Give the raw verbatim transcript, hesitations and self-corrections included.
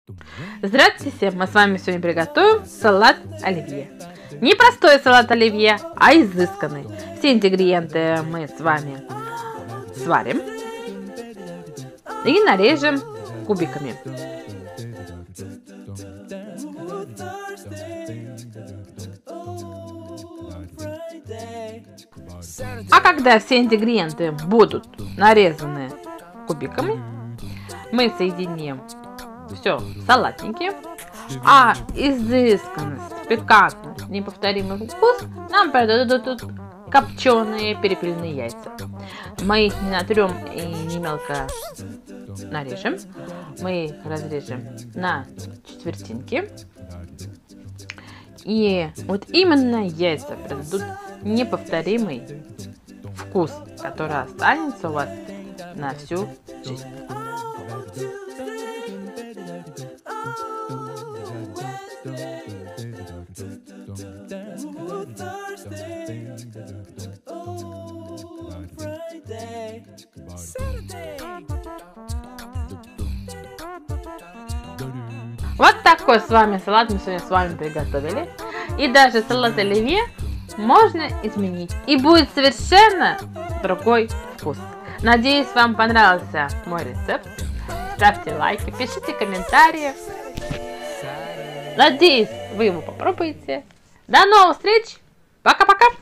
Здравствуйте всем! Мы с вами сегодня приготовим салат оливье. Не простой салат оливье, а изысканный. Все ингредиенты мы с вами сварим и нарежем кубиками. А когда все ингредиенты будут нарезаны кубиками, мы соединим все в салатнике, а изысканность, пикантность, неповторимый вкус нам придадут копченые перепелиные яйца. Мы их не натрем и не мелко нарежем, мы их разрежем на четвертинки. И вот именно яйца придадут неповторимый вкус, который останется у вас на всю жизнь. Вот такой с вами салат мы сегодня с вами приготовили. И даже салат оливье можно изменить. И будет совершенно другой вкус. Надеюсь, вам понравился мой рецепт. Ставьте лайки, пишите комментарии. Надеюсь, вы его попробуете. До новых встреч. Пока-пока.